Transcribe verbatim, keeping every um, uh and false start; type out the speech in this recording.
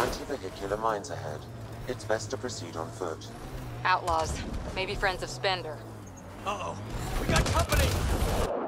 anti-vehicular mines ahead. It's best to proceed on foot. Outlaws. Maybe friends of Spender. Uh-oh. We got company!